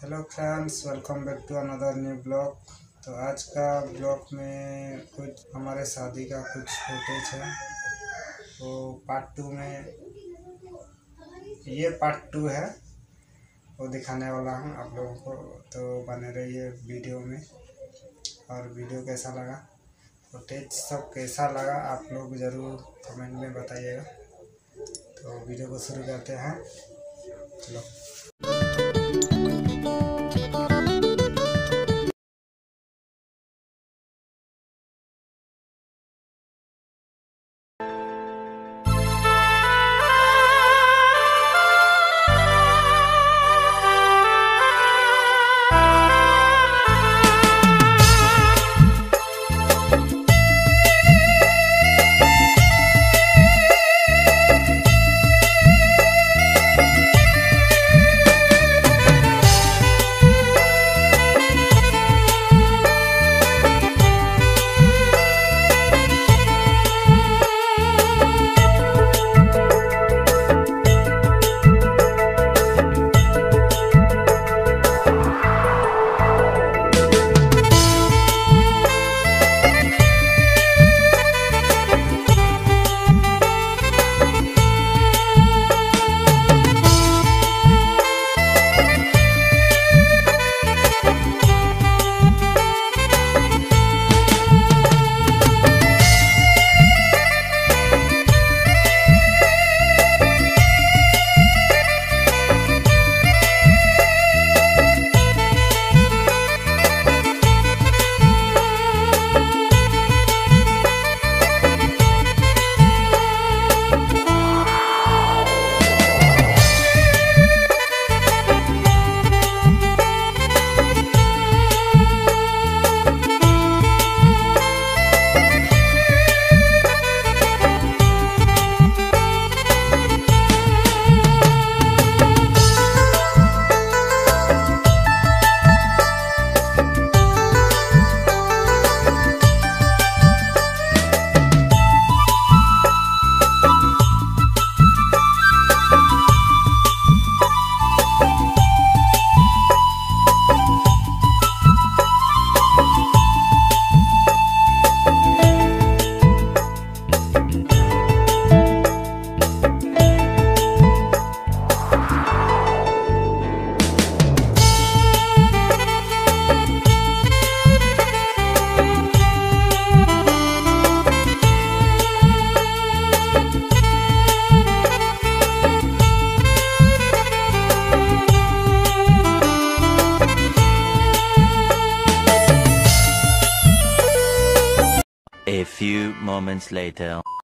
Hello friends, welcome back to another new blog. तो आज का ब्लॉग में कुछ हमारे शादी का कुछ फुटेज है। तो पार्ट 2 में ये पार्ट 2 है, वो दिखाने वाला हूँ आप लोगों को। तो बने रहिए वीडियो में। और वीडियो कैसा लगा, फुटेज सब कैसा लगा, आप लोग ज़रूर कमेंट में बताइएगा। तो वीडियो को शुरू करते हैं, चलो। A few moments later.